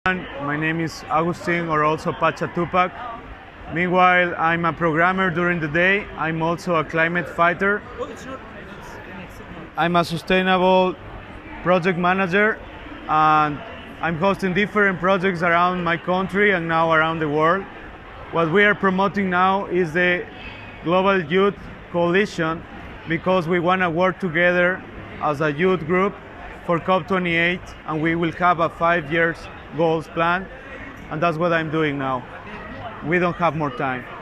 My name is Agustin, or also Pacha Tupac. Meanwhile, I'm a programmer during the day. I'm also a climate fighter. I'm a sustainable project manager, and I'm hosting different projects around my country and now around the world. What we are promoting now is the Global Youth Coalition, because we want to work together as a youth group for COP28, and we will have a 5 years goals plan, and that's what I'm doing now. We don't have more time.